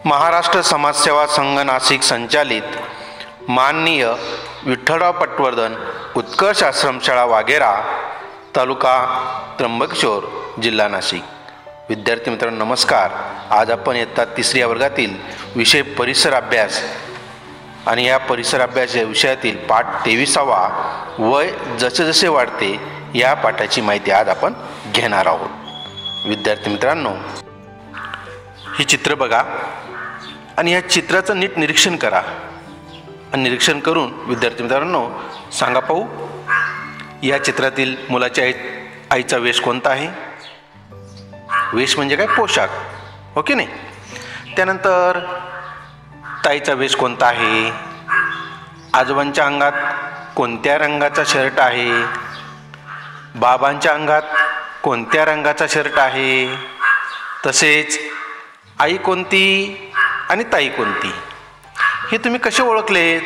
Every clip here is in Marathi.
महाराष्ट्र समाजसेवा संघ नाशिक संचालित माननीय विठ्ठलराव पटवर्धन उत्कर्ष आश्रमशाळा वाघेरा तालुका त्र्यंबकेश्वर जिल्हा नाशिक। विद्यार्थी मित्रांनो नमस्कार। आज आपण इयत्ता 3री वर्गातील विषय परिसर अभ्यास आणि या परिसर अभ्यास या विषयातील पाठ 23वा वय जसे जसे वाढते या पाठाची माहिती आज आपण घेणार आहोत। विद्यार्थी मित्रांनो ही चित्र बघा आणि या चित्राचं नीट निरीक्षण करा आणि निरीक्षण करून विद्यार्थी मित्रांनो सांगा पाहू या चित्रातील मुलाच्या आईचा वेश कोणता आहे। वेश म्हणजे काय, पोशाख, हो की नाही। त्यानंतर ताईचा वेश कोणता आहे, आजोबांच्या अंगात कोणत्या रंगाचा शर्ट आहे, बाबांच्या अंगात कोणत्या रंगाचा शर्ट आहे, तसेच आई कोणती आणि ताई कोणती हे तुम्ही कसे ओळखलेत।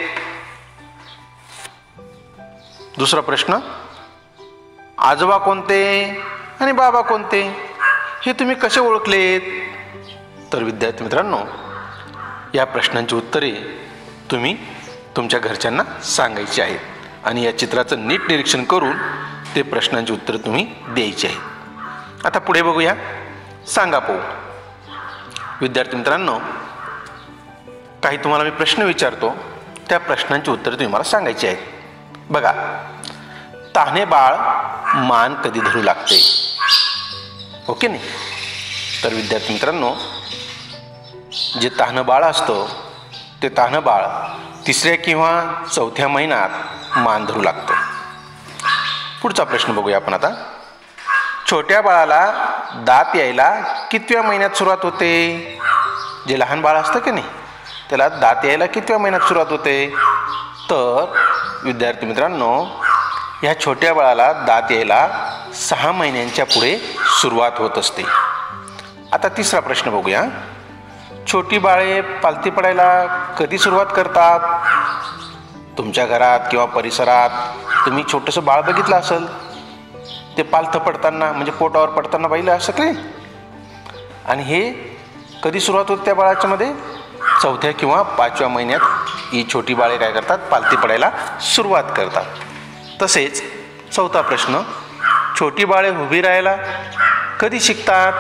दुसरा प्रश्न, आजोबा कोणते आणि बाबा कोणते हे तुम्ही कसे ओळखलेत। तर विद्यार्थी मित्रांनो या प्रश्नांची उत्तरे तुम्ही तुमच्या घरच्यांना सांगायची आहेत आणि या चित्राचं नीट निरीक्षण करून ते प्रश्नांची उत्तरे तुम्ही द्यायची आहेत। आता पुढे बघूया, सांगा पाहू। विद्यार्थी मित्रांनो काही तुम्हाला मी प्रश्न विचारतो, त्या प्रश्नांची उत्तरे तुम्ही मला सांगायची आहेत। बघा, तान्हे बाळ मान कधी धरू लागते, ओके नाही। तर विद्यार्थी मित्रांनो जे तान्हं बाळ असतं ते तान्हं बाळ 3ऱ्या किंवा 4थ्या महिन्यात मान धरू लागतं। पुढचा प्रश्न बघूया आपण आता। छोट्या बाळाला दात यायला कितव्या महिन्यात सुरुवात होते। जे लहान बाळ असतं की नाही त्याला दात यायला कितव्या महिन्यात सुरुवात होते। तर विद्यार्थी मित्रांनो ह्या छोट्या बाळाला दात यायला 6 महिन्यांच्या पुढे सुरुवात होत असते। आता 3रा प्रश्न बघूया। छोटी बाळे पालथी पडायला कधी सुरुवात करतात। तुमच्या घरात किंवा परिसरात तुम्ही छोटंसं बाळ बघितलं असेल, ते पालथं पडताना म्हणजे पोटावर पडताना पाहिलं असं काही, आणि हे कधी सुरुवात होते त्या बाळाच्या मध्ये 4थ्या किंवा 5व्या महिन्यात ही छोटी बाळे काय करतात, पालथी पडायला सुरुवात करतात। तसेच 4था प्रश्न, छोटी बाळे उभी राहायला कधी शिकतात।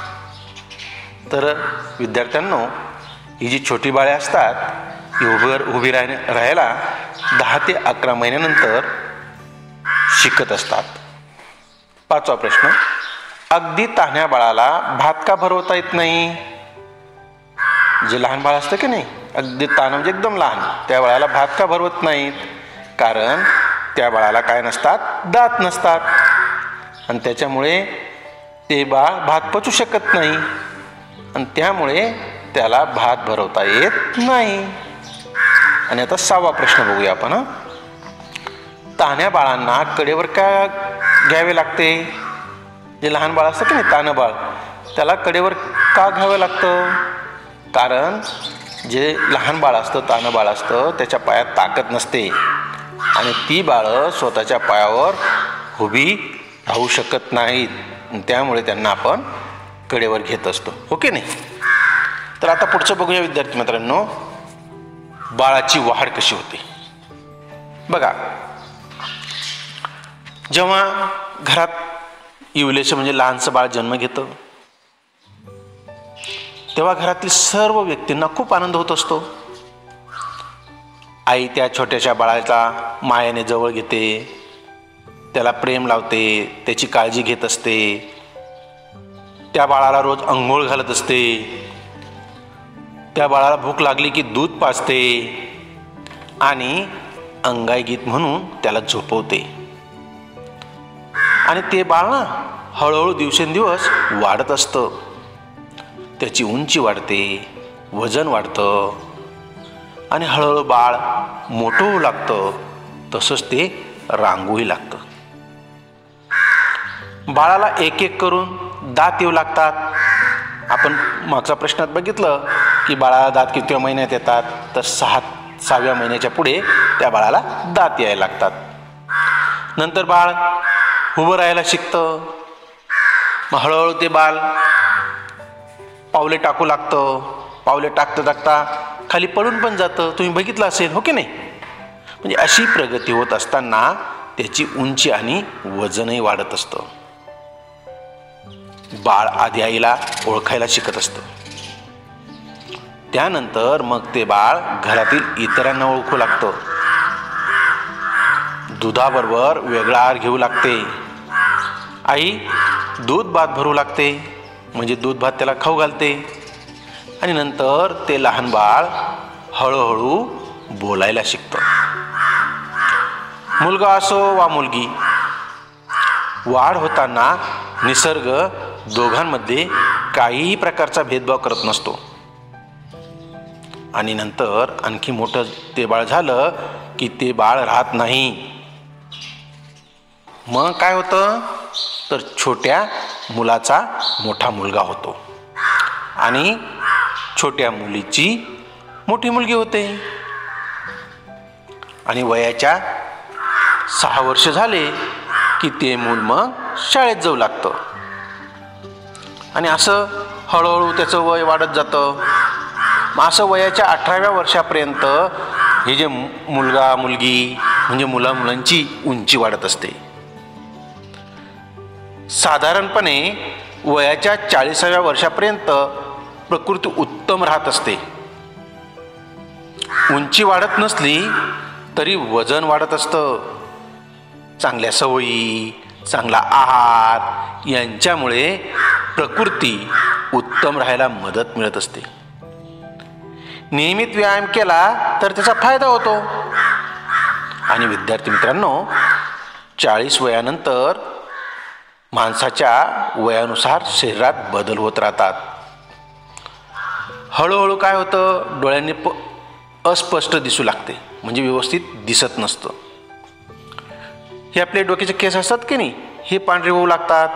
तर विद्यार्थ्यांनो ही जी छोटी बाळे असतात ही उभी राहायला 10 ते 11 महिन्यानंतर शिकत असतात। 5वा प्रश्न, अगदी तान्ह्या बाळाला भात का भरवता येत नाही। जे लहान बाळ असतं की नाही, अगदी तान्हं म्हणजे एकदम लहान, त्या बाळाला भात का भरवत नाहीत, कारण त्या बाळाला काय नसतात, दात नसतात आणि त्याच्यामुळे ते बाळ भात पचू शकत नाही आणि त्यामुळे त्याला भात भरवता येत नाही। आणि आता 6वा प्रश्न बघूया आपण। तान्ह्या बाळांना कडेवर का घ्यावे लागते। जे लहान बाळ असतं की नाही, तान्हं बाळ, त्याला कडेवर का घ्यावं लागतं, कारण जे लहान बाळ असतं, तान्हं बाळ असतं, त्याच्या पायात ताकद नसते आणि ती बाळं स्वतःच्या पायावर उभी राहू शकत नाहीत, त्यामुळे त्यांना आपण कडेवर घेत असतो, ओके नाही। तर आता पुढचं बघूया विद्यार्थी मित्रांनो, बाळाची वाढ कशी होते। बघा, जेव्हा घरात इवलेशं म्हणजे लहानसं बाळ जन्म घेतं तेव्हा घरातील सर्व व्यक्तींना खूप आनंद होत असतो। आई त्या छोट्याशा बाळाचा मायाने जवळ घेते, त्याला प्रेम लावते, त्याची काळजी घेत असते, त्या बाळाला रोज अंघोळ घालत असते, त्या बाळाला भूक लागली की दूध पाजते आणि अंगाई गीत म्हणून त्याला झोपवते आणि ते बाळ ना हळूहळू दिवसेंदिवस वाढत असतं, त्याची उंची वाढते, वजन वाढतं आणि हळूहळू बाळ मोठं होऊ लागतं, तसंच ते रांगूही लागतं। बाळाला एक एक करून दात येऊ लागतात। आपण मागच्या प्रश्नात बघितलं की बाळाला दात कितव्या महिन्यात येतात, तर 6व्या महिन्याच्या पुढे त्या बाळाला दात यायला लागतात। नंतर बाळ उभं राहायला शिकतं, मग हळूहळू ते बाळ पावले टाकू लागतं, पावले टाकता टाकता खाली पडून पण जातं, तुम्ही बघितलं असेल, हो की नाही? म्हणजे अशी प्रगती होत असताना त्याची उंची आणि वजनही वाढत असतं. बाळ आधी आईला ओळखायला शिकत असतं. त्यानंतर मग ते बाळ घरातील इतरांना ओळखू लागतं. दुधाबरोबर वेगळा आहार घेऊ लागते. आई दूध भात भरू लागते, म्हणजे दूध भात त्याला खाऊ घालते. आणि नंतर ते लहान बाळ हळूहळू बोलायला शिकतं. मुलगा असो वा मुलगी, वाढ होताना निसर्ग दोघांमध्ये काहीही प्रकारचा भेदभाव करत नसतो. आणि नंतर आणखी मोठं ते बाळ झालं की ते बाळ राहत नाही. मग काय होतं, तर छोट्या मुलाचा मोठा मुलगा होतो आणि छोट्या मुलीची मोठी मुलगी होते. आणि वयाच्या 6 वर्ष झाले की ते मूल मग शाळेत जाऊ लागतं. आणि असं हळूहळू त्याचं वय वाढत जातं. मग असं वयाच्या 18व्या वर्षापर्यंत हे जे मुलगा मुलगी म्हणजे मुलांची उंची वाढत असते. साधारणपणे वयाच्या 40व्या वर्षापर्यंत प्रकृती उत्तम राहत असते. उंची वाढत नसली तरी वजन वाढत असतं. चांगल्या सवयी, चांगला आहार यांच्यामुळे प्रकृती उत्तम राहायला मदत मिळत असते. नियमित व्यायाम केला तर त्याचा फायदा होतो. आणि विद्यार्थी मित्रांनो, 40 वयानंतर माणसाच्या वयानुसार शरीरात बदल होत राहतात. हळूहळू काय होतं, डोळ्यांनी अस्पष्ट दिसू लागते, म्हणजे व्यवस्थित दिसत नसतं. हे आपले डोक्याचे केस असतात की नाही, हे पांढरे होऊ लागतात.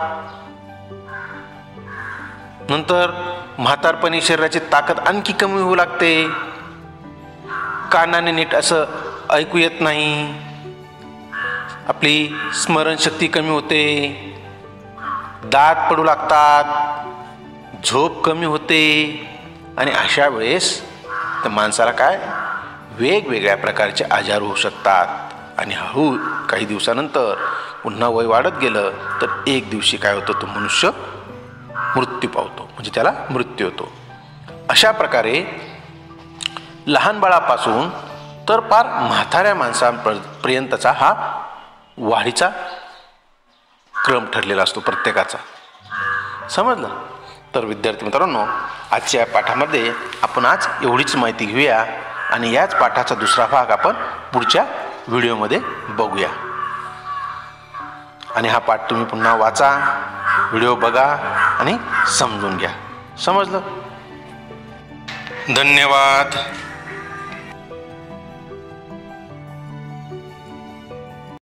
नंतर म्हातारपणी शरीराची ताकद आणखी कमी होऊ लागते. कानाने नीट असं ऐकू येत नाही. आपली स्मरणशक्ती कमी होते. दात पडू लागतात. झोप कमी होते. आणि अशा वेळेस त्या माणसाला काय वेगवेगळ्या प्रकारचे आजार होऊ शकतात. आणि हळू काही दिवसानंतर पुन्हा वय वाढत गेलं तर एक दिवशी काय होतं, तो मनुष्य मृत्यू पावतो, म्हणजे त्याला मृत्यू होतो. अशा प्रकारे लहान बाळापासून तर फार म्हाताऱ्या माणसांपर्यंतचा हा वाढीचा क्रम ठरलेला असतो प्रत्येकाचा. समजलं? तर विद्यार्थी मित्रांनो, आजच्या पाठामध्ये आपण आज एवढीच माहिती घेऊया आणि याच पाठाचा दुसरा भाग आपण पुढच्या व्हिडिओमध्ये बघूया. आणि हा पाठ तुम्ही पुन्हा वाचा, व्हिडिओ बघा आणि समजून घ्या. समजलं? धन्यवाद.